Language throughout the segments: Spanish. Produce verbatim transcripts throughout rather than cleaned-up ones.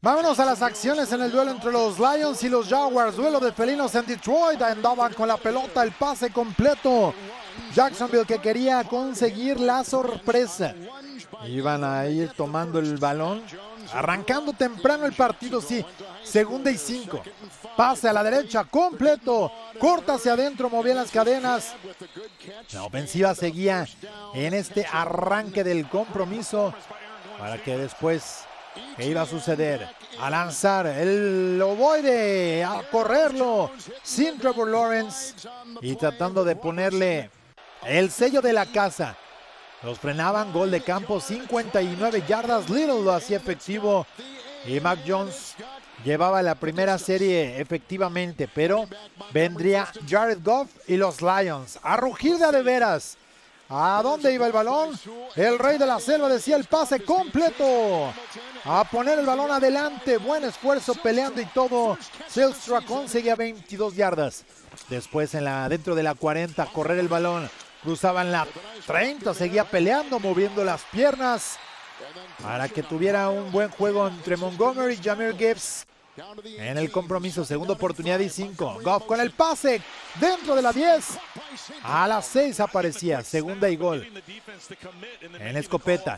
Vámonos a las acciones en el duelo entre los Lions y los Jaguars. Duelo de felinos en Detroit. Andaban con la pelota, el pase completo. Jacksonville, que quería conseguir la sorpresa. Iban a ir tomando el balón, arrancando temprano el partido, sí. Segunda y cinco. Pase a la derecha, completo. Corta hacia adentro, movía las cadenas. La ofensiva seguía en este arranque del compromiso para que después... ¿qué iba a suceder? A lanzar el ovoide, a correrlo sin Trevor Lawrence y tratando de ponerle el sello de la casa. Los frenaban, gol de campo, cincuenta y nueve yardas. Little lo hacía efectivo y Mac Jones llevaba la primera serie efectivamente, pero vendría Jared Goff y los Lions a rugir de a de veras. ¿A dónde iba el balón? El rey de la selva decía el pase completo. A poner el balón adelante. Buen esfuerzo peleando y todo. Zylstra conseguía veintidós yardas. Después en la, dentro de la cuarenta, correr el balón. Cruzaban la treinta. Seguía peleando, moviendo las piernas. Para que tuviera un buen juego entre Montgomery y Jahmyr Gibbs. En el compromiso, segunda oportunidad y cinco. Goff con el pase dentro de la diez. A las seis aparecía, segunda y gol. En escopeta.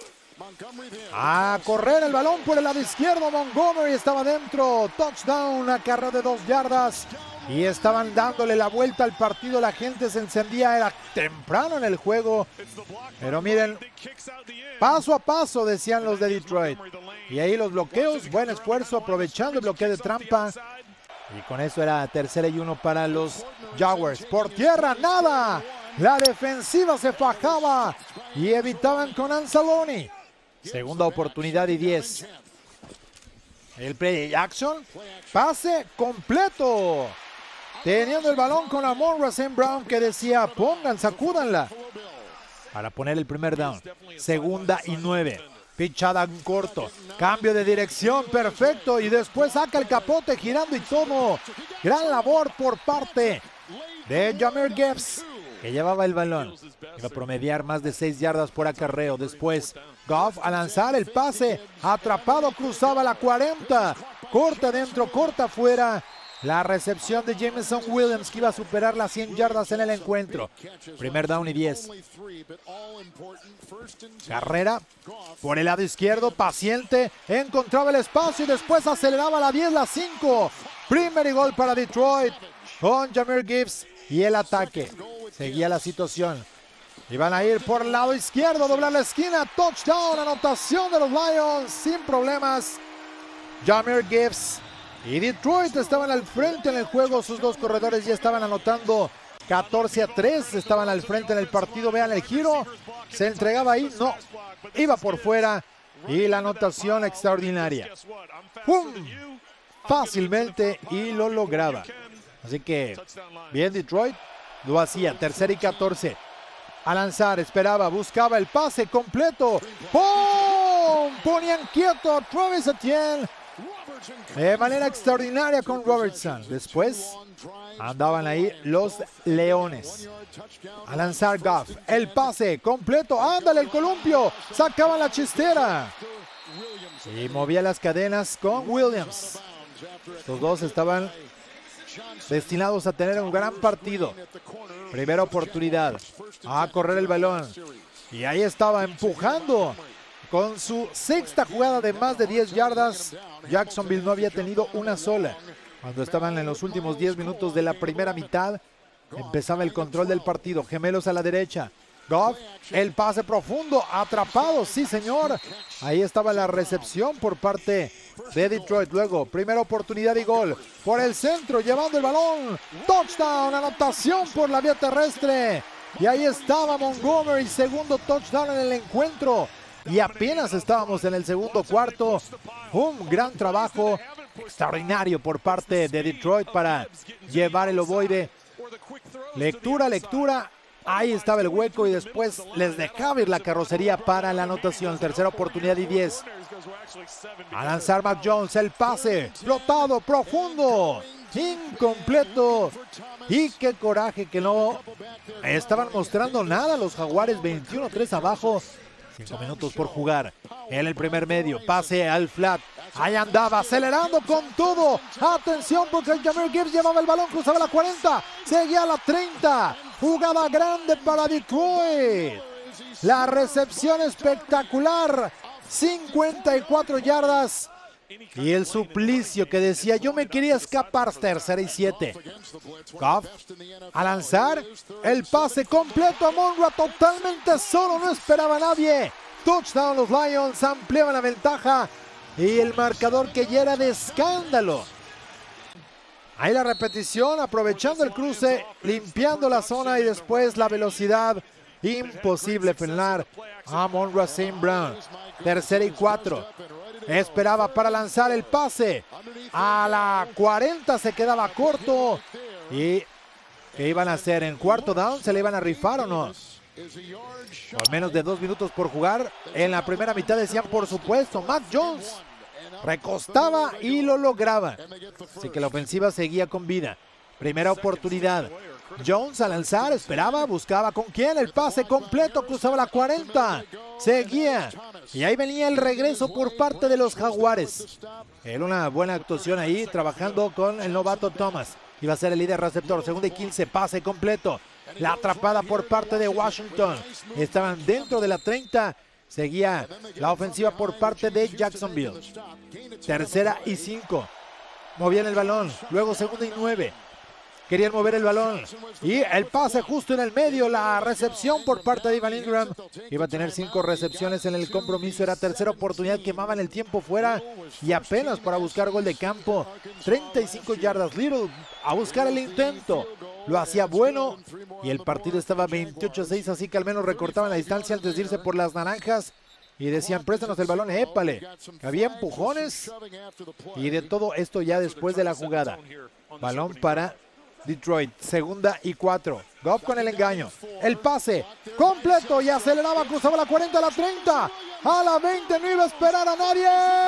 A correr el balón por el lado izquierdo. Montgomery estaba dentro. Touchdown, acarreo de dos yardas. Y estaban dándole la vuelta al partido. La gente se encendía. Era temprano en el juego. Pero miren, paso a paso, decían los de Detroit. Y ahí los bloqueos. Buen esfuerzo aprovechando el bloqueo de trampa. Y con eso era tercera y uno para los Jaguars. Por tierra, nada. La defensiva se fajaba. Y evitaban con Anzalone. Segunda oportunidad y diez. El play action. Pase completo. Teniendo el balón con Amon-Ra Saint Brown, que decía, pongan, sacúdanla. Para poner el primer down. Segunda y nueve. Pichada en corto. Cambio de dirección, perfecto. Y después saca el capote girando y todo. Gran labor por parte de Jahmyr Gibbs, que llevaba el balón. Iba a promediar más de seis yardas por acarreo. Después Goff a lanzar el pase. Atrapado, cruzaba la cuarenta. Corta dentro, corta afuera. La recepción de Jameson Williams, que iba a superar las cien yardas en el encuentro. Primer down y diez. Carrera por el lado izquierdo, paciente. Encontraba el espacio y después aceleraba la diez, la cinco. Primer y gol para Detroit con Jahmyr Gibbs y el ataque. Seguía la situación. Iban a ir por el lado izquierdo, doblar la esquina. Touchdown, anotación de los Lions sin problemas. Jahmyr Gibbs y Detroit estaban al frente en el juego. Sus dos corredores ya estaban anotando. catorce a tres, estaban al frente en el partido. Vean el giro, se entregaba ahí, no, iba por fuera. Y la anotación extraordinaria. ¡Pum! Fácilmente, y lo lograba. Así que bien Detroit, lo hacía. Tercera y catorce. A lanzar, esperaba, buscaba el pase completo. ¡Pum! Ponían quieto a Travis Etienne de manera extraordinaria con Robertson. Después andaban ahí los Leones. A lanzar Goff, el pase completo. Ándale el columpio, sacaban la chistera y movía las cadenas con Williams. Los dos estaban destinados a tener un gran partido. Primera oportunidad, a correr el balón, y ahí estaba empujando con su sexta jugada de más de diez yardas. Jacksonville no había tenido una sola. Cuando estaban en los últimos diez minutos de la primera mitad, empezaba el control del partido. Gemelos a la derecha. Goff, el pase profundo, atrapado, sí señor. Ahí estaba la recepción por parte de Detroit. Luego, primera oportunidad y gol por el centro, llevando el balón. Touchdown, anotación por la vía terrestre. Y ahí estaba Montgomery, segundo touchdown en el encuentro. Y apenas estábamos en el segundo cuarto. Un gran trabajo extraordinario por parte de Detroit para llevar el ovoide. Lectura, lectura. Ahí estaba el hueco y después les dejaba ir la carrocería para la anotación. Tercera oportunidad y diez. A lanzar Mac Jones, el pase flotado, profundo, incompleto. Y qué coraje que no estaban mostrando nada los Jaguares. Veintiuno a tres abajo. Cinco minutos por jugar. En el primer medio, pase al flat. Ahí andaba, acelerando con todo. Atención, porque Jahmyr Gibbs llevaba el balón, cruzaba la cuarenta, seguía a la treinta. Jugada grande para Detroit. La recepción espectacular. cincuenta y cuatro yardas. Y el suplicio que decía, yo me quería escapar, tercera y siete. Goff a lanzar. El pase completo a Monroe, totalmente solo, no esperaba a nadie. Touchdown los Lions, ampliaban la ventaja. Y el marcador que ya era de escándalo. Ahí la repetición, aprovechando el cruce, limpiando la zona y después la velocidad. Imposible frenar a Amon-Ra Saint Brown. Tercera y cuatro. Esperaba para lanzar el pase. A la cuarenta se quedaba corto. ¿Y qué iban a hacer? ¿En cuarto down se le iban a rifar o no? Con menos de dos minutos por jugar. En la primera mitad decían, por supuesto, Mac Jones recostaba y lo lograba. Así que la ofensiva seguía con vida. Primera oportunidad. Jones a lanzar, esperaba, buscaba con quién. El pase completo, cruzaba la cuarenta. Seguía. Y ahí venía el regreso por parte de los Jaguares. Era una buena actuación ahí, trabajando con el novato Thomas. Iba a ser el líder receptor. Segunda y quince, pase completo. La atrapada por parte de Washington. Estaban dentro de la treinta. Seguía la ofensiva por parte de Jacksonville. Tercera y cinco. Movían el balón. Luego segunda y nueve. Querían mover el balón. Y el pase justo en el medio. La recepción por parte de Evan Ingram. Iba a tener cinco recepciones en el compromiso. Era tercera oportunidad. Quemaban el tiempo fuera. Y apenas para buscar gol de campo. treinta y cinco yardas. Little a buscar el intento. Lo hacía bueno. Y el partido estaba veintiocho a seis. Así que al menos recortaban la distancia antes de irse por las naranjas. Y decían, préstanos el balón, épale. Había empujones. Y de todo esto ya después de la jugada. Balón para Detroit, segunda y cuatro. Goff con el engaño. El pase completo y aceleraba, cruzaba la cuarenta a la treinta. A la veinte, no iba a esperar a nadie.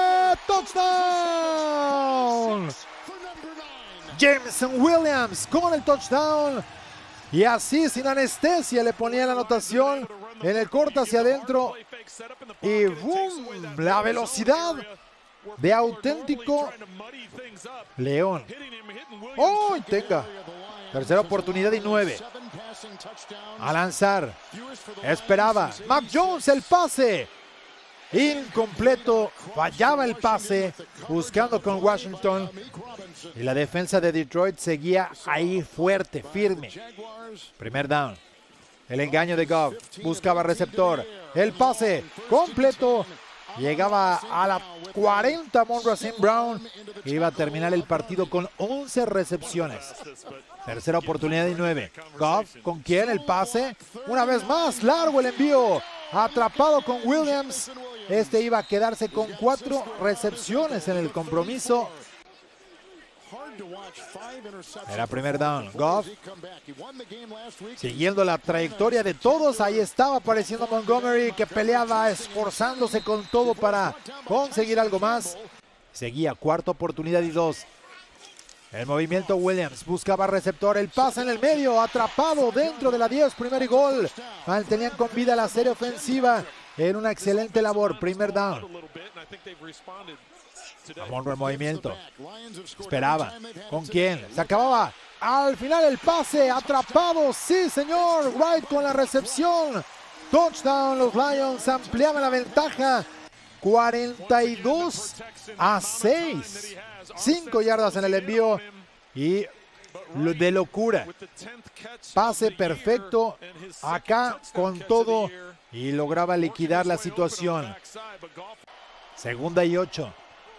¡Touchdown! Jameson Williams con el touchdown. Y así, sin anestesia, le ponía la anotación en el corte hacia adentro. Y ¡boom! La velocidad de auténtico león. ¡Oh! Tenga. Tercera oportunidad y nueve. A lanzar. Esperaba. Mac Jones, el pase. Incompleto. Fallaba el pase. Buscando con Washington. Y la defensa de Detroit seguía ahí fuerte, firme. Primer down. El engaño de Goff. Buscaba receptor. El pase completo. Llegaba a la cuarenta Amon-Ra Saint Brown. Iba a terminar el partido con once recepciones. Tercera oportunidad y nueve. Goff, ¿con quién? El pase. Una vez más, largo el envío. Atrapado con Williams. Este iba a quedarse con cuatro recepciones en el compromiso. Era primer down. Goff, siguiendo la trayectoria de todos, ahí estaba apareciendo Montgomery, que peleaba, esforzándose con todo para conseguir algo más. Seguía cuarta oportunidad y dos. El movimiento Williams, buscaba receptor, el pase en el medio, atrapado dentro de la diez, primer y gol. Mantenían con vida la serie ofensiva en una excelente labor. Primer down. Amon-Ra en movimiento. Esperaba. ¿Con quién? Se acababa. Al final el pase. Atrapado. Sí, señor. Wright con la recepción. Touchdown. Los Lions ampliaban la ventaja. cuarenta y dos a seis. cinco yardas en el envío. Y de locura. Pase perfecto. Acá con todo. Y lograba liquidar la situación. Segunda y ocho.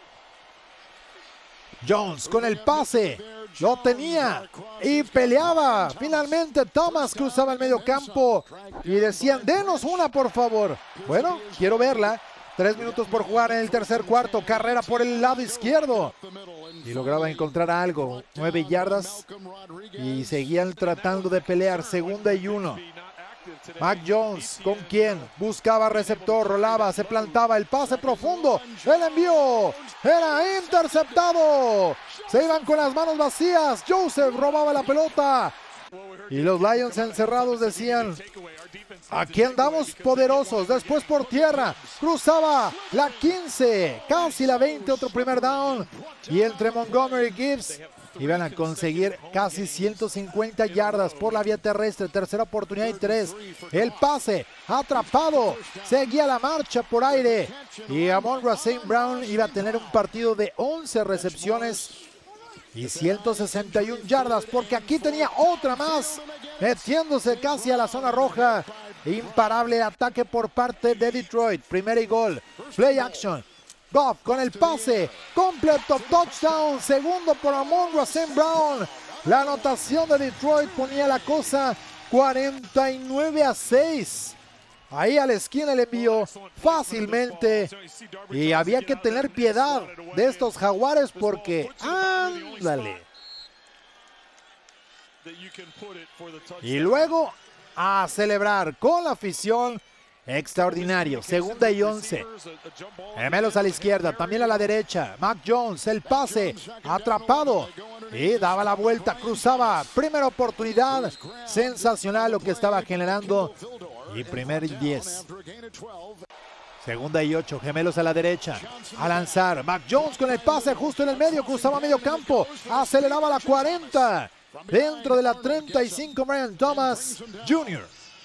Jones con el pase, lo tenía y peleaba. Finalmente Thomas cruzaba el medio campo y decían, denos una por favor. Bueno, quiero verla. Tres minutos por jugar en el tercer cuarto, carrera por el lado izquierdo. Y lograba encontrar algo, nueve yardas y seguían tratando de pelear. Segunda y uno. Mac Jones, ¿con quién? Buscaba receptor, rolaba, se plantaba, el pase profundo, el envío, era interceptado. Se iban con las manos vacías, Joseph robaba la pelota Y los Lions encerrados decían, aquí andamos poderosos. Después por tierra, cruzaba la quince, casi la veinte, otro primer down. Y entre Montgomery y Gibbs iban a conseguir casi ciento cincuenta yardas por la vía terrestre. Tercera oportunidad y tres. El pase atrapado. Seguía la marcha por aire. Y Amon-Ra Saint Brown iba a tener un partido de once recepciones y ciento sesenta y una yardas, porque aquí tenía otra más, metiéndose casi a la zona roja. Imparable ataque por parte de Detroit. Primera y gol. Play action. Goff con el pase completo, touchdown, segundo por Amon-Ra Saint Brown. La anotación de Detroit ponía la cosa cuarenta y nueve a seis. Ahí a la esquina el envío fácilmente, y había que tener piedad de estos Jaguares porque ándale. Y luego a celebrar con la afición. Extraordinario, segunda y once. Gemelos a la izquierda, también a la derecha. Mac Jones, el pase, atrapado. Y daba la vuelta, cruzaba. Primera oportunidad. Sensacional lo que estaba generando. Y primer y diez. Segunda y ocho, gemelos a la derecha. A lanzar, Mac Jones con el pase justo en el medio, cruzaba medio campo. Aceleraba la cuarenta. Dentro de la treinta y cinco, Brian Thomas junior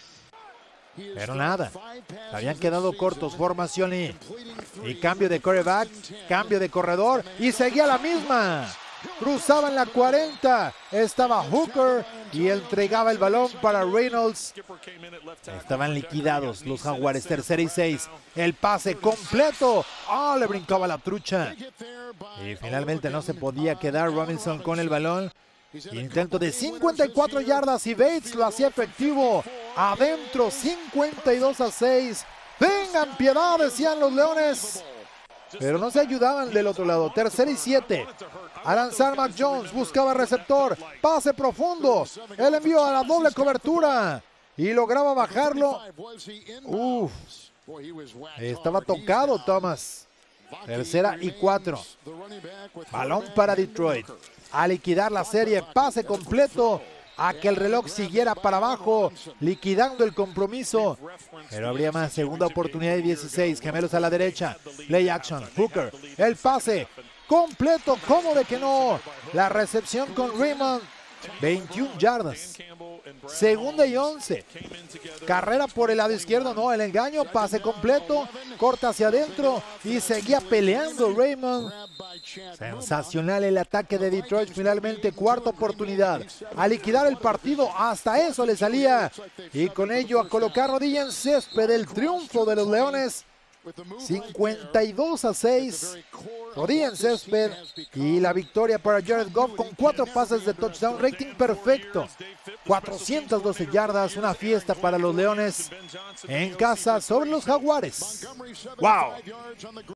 Pero nada, habían quedado cortos. Formación y, y cambio de quarterback, cambio de corredor y seguía la misma. Cruzaba en la cuarenta, estaba Hooker y entregaba el balón para Reynolds. Estaban liquidados los Jaguares. Tercera y seis, el pase completo. Ah, le brincaba la trucha. Y finalmente no se podía quedar Robinson con el balón. Intento de cincuenta y cuatro yardas y Bates lo hacía efectivo. Adentro, cincuenta y dos a seis. Tengan piedad, decían los Leones. Pero no se ayudaban del otro lado. Tercera y siete. A lanzar Mac Jones, buscaba receptor. Pase profundo. El envío a la doble cobertura. Y lograba bajarlo. Uf. Estaba tocado Thomas. Tercera y cuatro. Balón para Detroit. A liquidar la serie, pase completo, a que el reloj siguiera para abajo, liquidando el compromiso. Pero habría más, segunda oportunidad y dieciséis, gemelos a la derecha, play action, Hooker, el pase completo, ¿cómo de que no? La recepción con Raymond, veintiuna yardas. Segunda y once. Carrera por el lado izquierdo, no, el engaño, pase completo, corta hacia adentro y seguía peleando Raymond. Sensacional el ataque de Detroit. Finalmente cuarta oportunidad a liquidar el partido, hasta eso le salía, y con ello a colocar rodilla en césped. El triunfo de los Leones, cincuenta y dos a seis, rodilla en césped, y la victoria para Jared Goff con cuatro pases de touchdown, rating perfecto, cuatrocientas doce yardas. Una fiesta para los Leones en casa sobre los Jaguares. ¡Wow!